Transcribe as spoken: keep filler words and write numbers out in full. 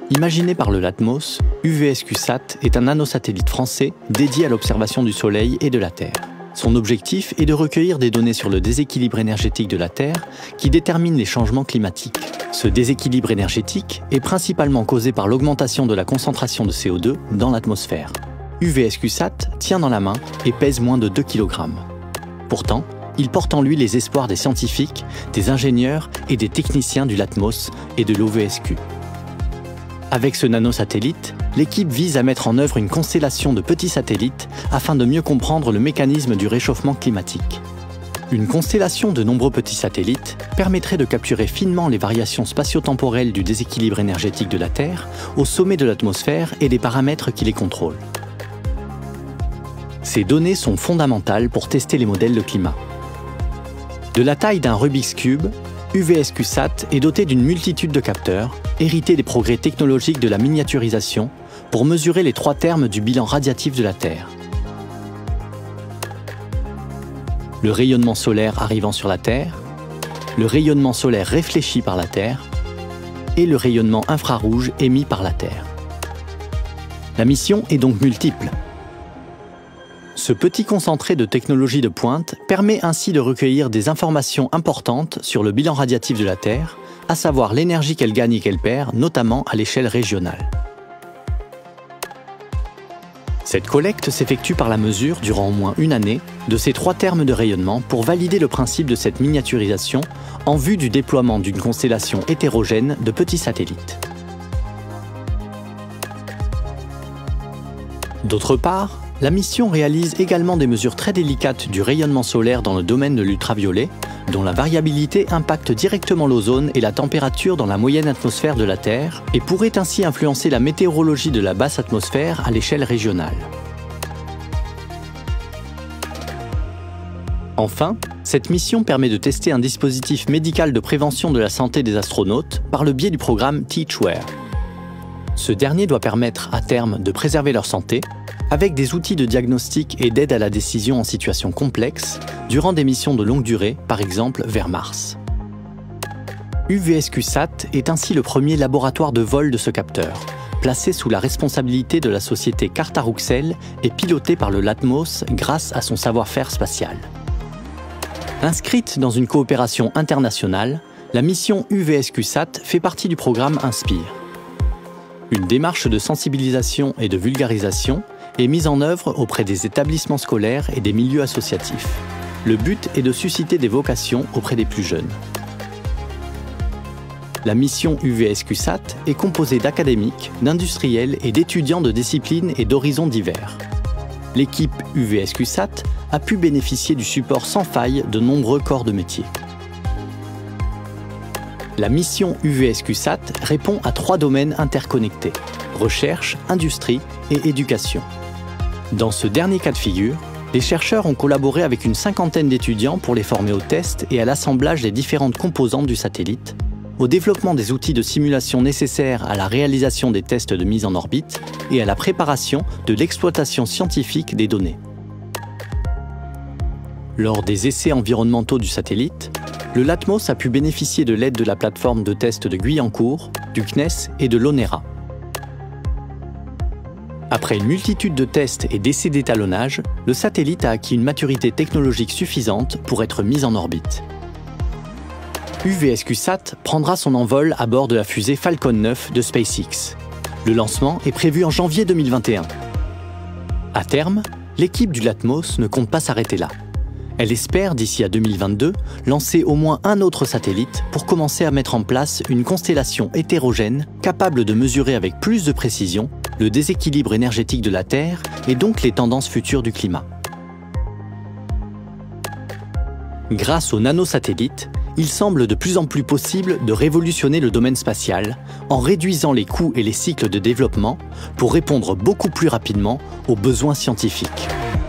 Imaginé par le Latmos, UVScuSat est un nanosatellite français dédié à l'observation du Soleil et de la Terre. Son objectif est de recueillir des données sur le déséquilibre énergétique de la Terre qui détermine les changements climatiques. Ce déséquilibre énergétique est principalement causé par l'augmentation de la concentration de C O deux dans l'atmosphère. UVScuSat tient dans la main et pèse moins de deux kilogrammes. Pourtant, il porte en lui les espoirs des scientifiques, des ingénieurs et des techniciens du Latmos et de l'O V S Q. Avec ce nanosatellite, l'équipe vise à mettre en œuvre une constellation de petits satellites afin de mieux comprendre le mécanisme du réchauffement climatique. Une constellation de nombreux petits satellites permettrait de capturer finement les variations spatio-temporelles du déséquilibre énergétique de la Terre au sommet de l'atmosphère et des paramètres qui les contrôlent. Ces données sont fondamentales pour tester les modèles de climat. De la taille d'un Rubik's Cube, UVScuSat est doté d'une multitude de capteurs, hérités des progrès technologiques de la miniaturisation, pour mesurer les trois termes du bilan radiatif de la Terre. Le rayonnement solaire arrivant sur la Terre, le rayonnement solaire réfléchi par la Terre et le rayonnement infrarouge émis par la Terre. La mission est donc multiple. Ce petit concentré de technologie de pointe permet ainsi de recueillir des informations importantes sur le bilan radiatif de la Terre, à savoir l'énergie qu'elle gagne et qu'elle perd, notamment à l'échelle régionale. Cette collecte s'effectue par la mesure, durant au moins une année, de ces trois termes de rayonnement pour valider le principe de cette miniaturisation en vue du déploiement d'une constellation hétérogène de petits satellites. D'autre part, la mission réalise également des mesures très délicates du rayonnement solaire dans le domaine de l'ultraviolet, dont la variabilité impacte directement l'ozone et la température dans la moyenne atmosphère de la Terre et pourrait ainsi influencer la météorologie de la basse atmosphère à l'échelle régionale. Enfin, cette mission permet de tester un dispositif médical de prévention de la santé des astronautes par le biais du programme TeachWare. Ce dernier doit permettre à terme de préserver leur santé avec des outils de diagnostic et d'aide à la décision en situation complexe durant des missions de longue durée, par exemple vers Mars. UVScuSat est ainsi le premier laboratoire de vol de ce capteur, placé sous la responsabilité de la société Carter-Ruxel et piloté par le Latmos grâce à son savoir-faire spatial. Inscrite dans une coopération internationale, la mission UVScuSat fait partie du programme INSPIRE. Une démarche de sensibilisation et de vulgarisation est mise en œuvre auprès des établissements scolaires et des milieux associatifs. Le but est de susciter des vocations auprès des plus jeunes. La mission UVScuSat est composée d'académiques, d'industriels et d'étudiants de disciplines et d'horizons divers. L'équipe UVScuSat a pu bénéficier du support sans faille de nombreux corps de métier. La mission UVScuSat répond à trois domaines interconnectés: recherche, industrie et éducation. Dans ce dernier cas de figure, les chercheurs ont collaboré avec une cinquantaine d'étudiants pour les former aux tests et à l'assemblage des différentes composantes du satellite, au développement des outils de simulation nécessaires à la réalisation des tests de mise en orbite et à la préparation de l'exploitation scientifique des données. Lors des essais environnementaux du satellite, le Latmos a pu bénéficier de l'aide de la plateforme de test de Guyancourt, du C N E S et de l'ONERA. Après une multitude de tests et d'essais d'étalonnage, le satellite a acquis une maturité technologique suffisante pour être mis en orbite. UVScuSat prendra son envol à bord de la fusée Falcon neuf de SpaceX. Le lancement est prévu en janvier deux mille vingt et un. À terme, l'équipe du Latmos ne compte pas s'arrêter là. Elle espère, d'ici à deux mille vingt-deux, lancer au moins un autre satellite pour commencer à mettre en place une constellation hétérogène capable de mesurer avec plus de précision le déséquilibre énergétique de la Terre et donc les tendances futures du climat. Grâce aux nanosatellites, il semble de plus en plus possible de révolutionner le domaine spatial en réduisant les coûts et les cycles de développement pour répondre beaucoup plus rapidement aux besoins scientifiques.